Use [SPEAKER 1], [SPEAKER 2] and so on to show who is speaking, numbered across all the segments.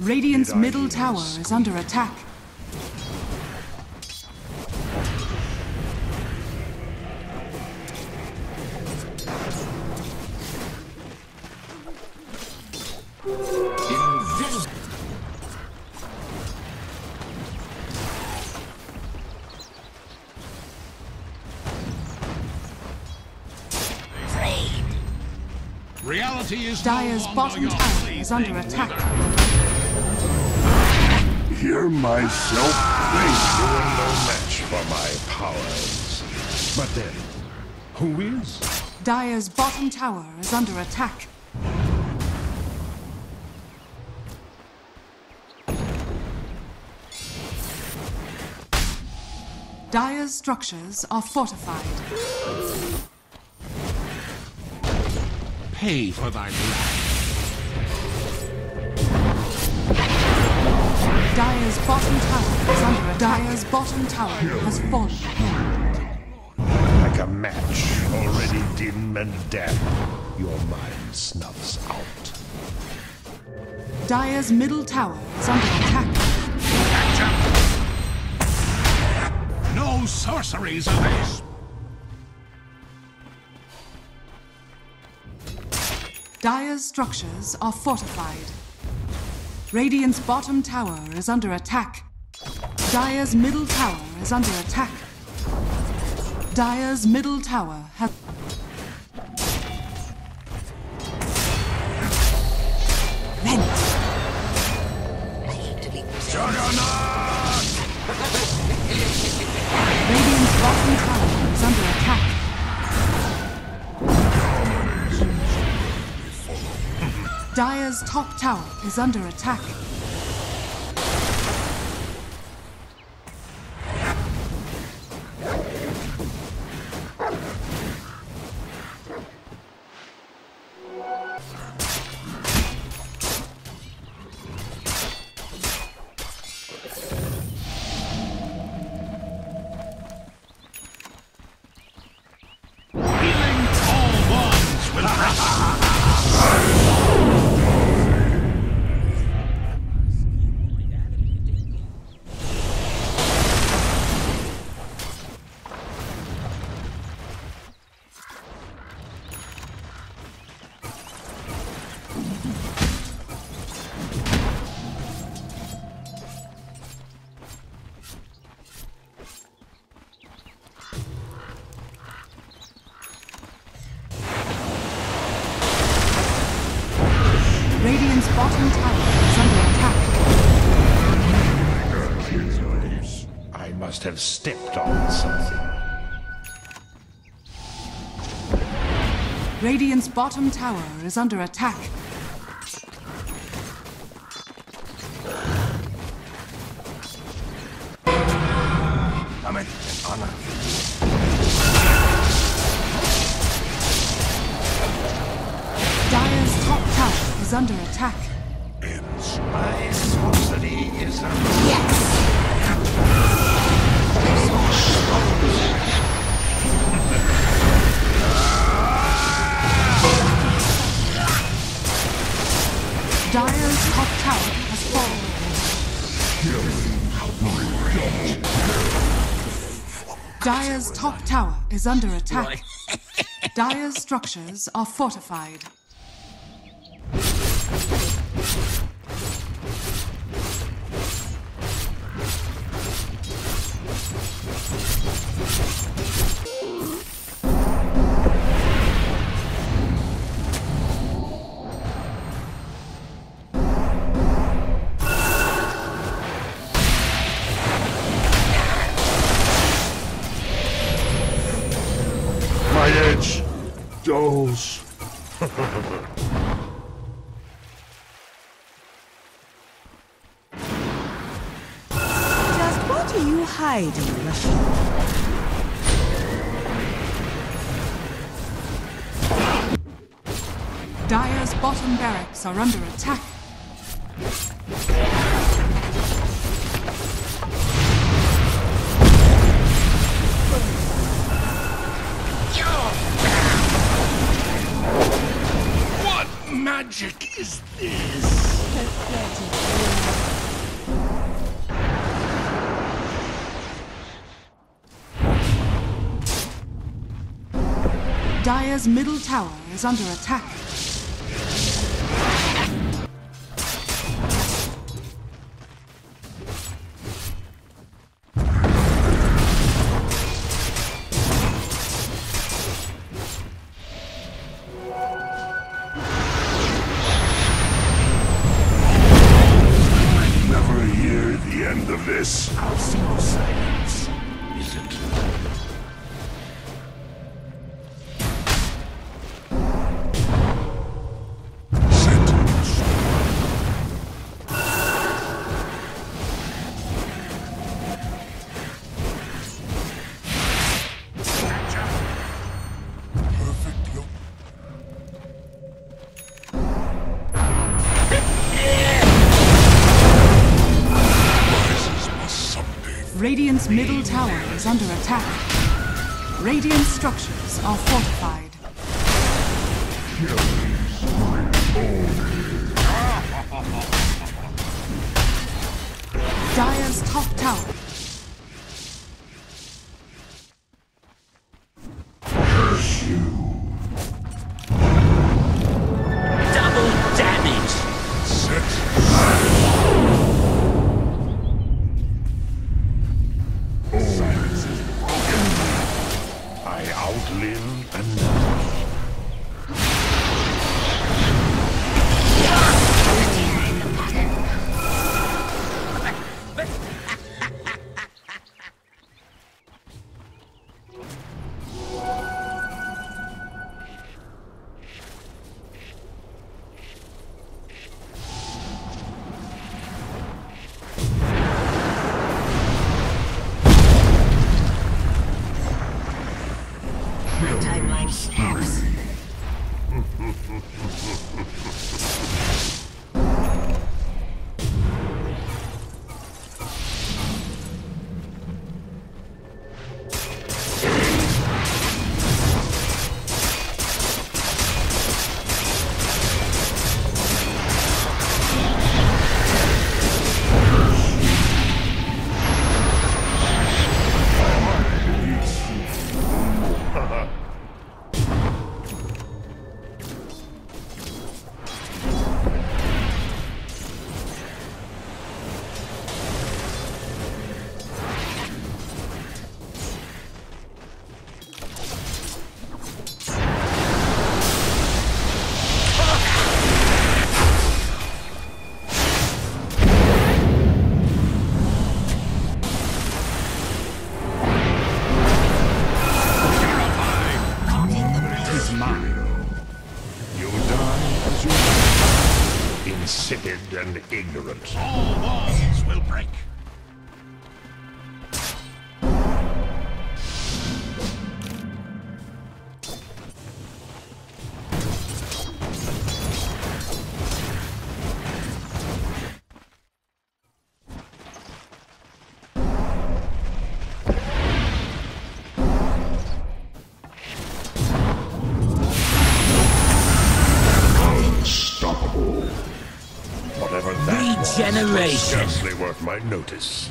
[SPEAKER 1] Radiant's middle tower is under attack.
[SPEAKER 2] Reality is
[SPEAKER 1] Dire's bottom tower is under attack.
[SPEAKER 3] Hear myself think.
[SPEAKER 4] You are no match for my powers. But then, who is?
[SPEAKER 1] Dire's bottom tower is under attack. Dire's structures are fortified.
[SPEAKER 2] pay for thy blood.
[SPEAKER 1] Dire's bottom tower is under attack. Dire's bottom tower has fallen.
[SPEAKER 4] Like a match, already dim and damp, your mind snuffs out.
[SPEAKER 1] Dire's middle tower is under attack.
[SPEAKER 2] No sorceries of this!
[SPEAKER 1] Dire's structures are fortified. Radiant's bottom tower is under attack. Dire's middle tower is under attack. Dire's middle tower has... Rent!
[SPEAKER 5] I hate to leave this.
[SPEAKER 1] Radiant's bottom tower is under attack. Dire's top tower is under attack.
[SPEAKER 2] Healing all bonds will
[SPEAKER 1] Radiant's bottom tower is under attack.
[SPEAKER 4] I must have stepped on something.
[SPEAKER 1] Radiant's bottom tower is under attack.
[SPEAKER 4] Damn it, honor.
[SPEAKER 1] Dire's top tower is under attack.
[SPEAKER 4] My sorcery is
[SPEAKER 1] Dire's top tower has fallen. Dire's top tower is under attack. Dire's structures are fortified.
[SPEAKER 3] My edge dulls.
[SPEAKER 5] Just what are you hiding, Rashid?
[SPEAKER 1] Dire's bottom barracks are under attack.
[SPEAKER 2] What magic is this?
[SPEAKER 1] Dire's middle tower is under attack.
[SPEAKER 3] Never hear the end of this.
[SPEAKER 2] I'll see no silence. Is it?
[SPEAKER 1] Radiant's middle tower is under attack. Radiant structures are fortified. Dire's top tower.
[SPEAKER 2] Double damage!
[SPEAKER 4] I outlive and die.
[SPEAKER 2] Timeline snaps.
[SPEAKER 4] You die as you live, insipid and ignorant.
[SPEAKER 2] All walls will break.
[SPEAKER 3] Unstoppable.
[SPEAKER 4] Whatever that was
[SPEAKER 2] Regeneration.
[SPEAKER 4] scarcely worth my notice.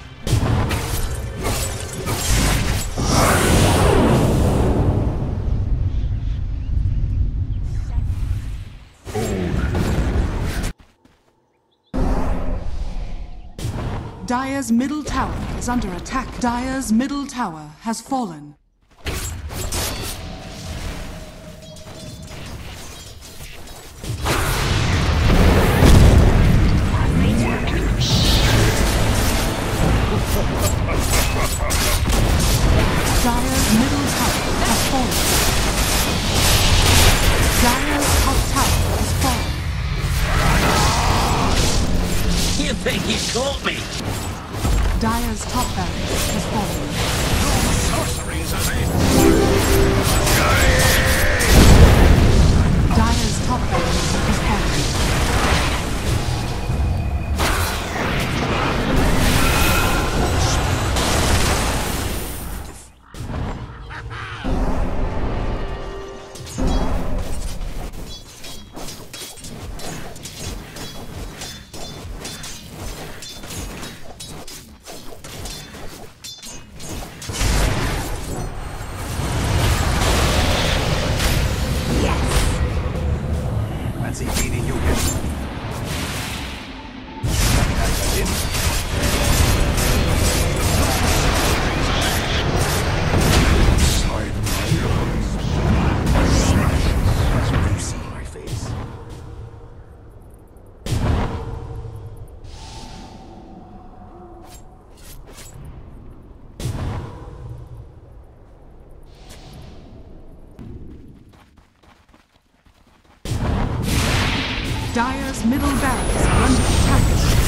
[SPEAKER 1] Dire's middle tower is under attack. Dire's middle tower has fallen. Dire's middle tower has fallen. Dire's top tower has fallen.
[SPEAKER 2] You think you caught me?
[SPEAKER 1] Dire's top barracks has fallen.
[SPEAKER 2] No sorceries of it!
[SPEAKER 1] Dire's top barracks has fallen. Dire's middle barracks are under attack.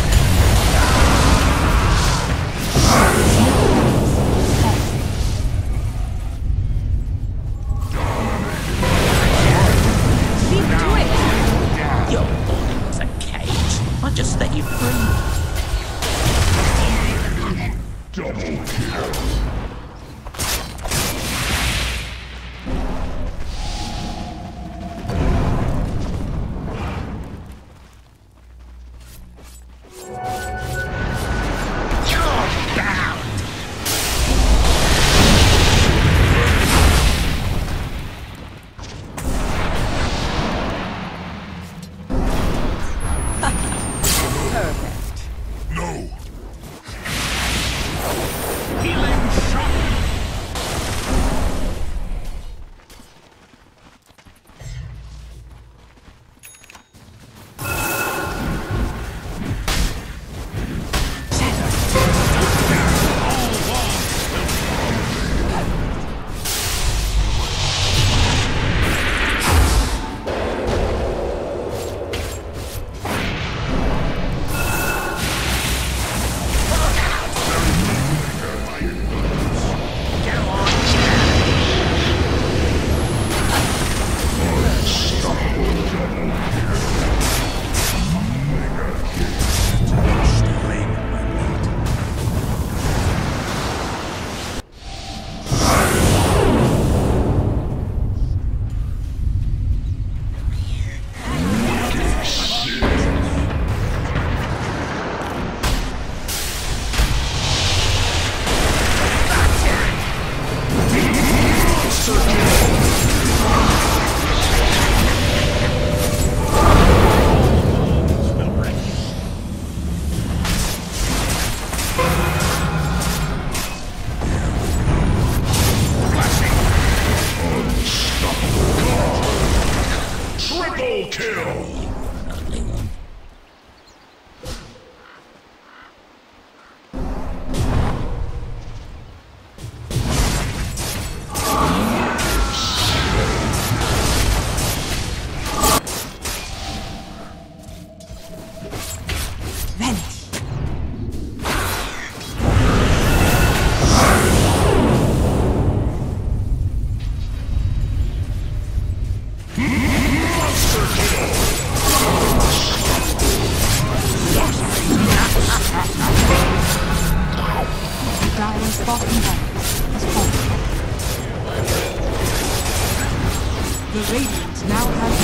[SPEAKER 5] Leave to it.
[SPEAKER 2] Your body was a cage. I just let you free.
[SPEAKER 3] Double kill. No!
[SPEAKER 2] Healing shot.
[SPEAKER 3] Triple kill!
[SPEAKER 5] Vanish.
[SPEAKER 1] Dire's bottom barracks has fallen. The Radiant now have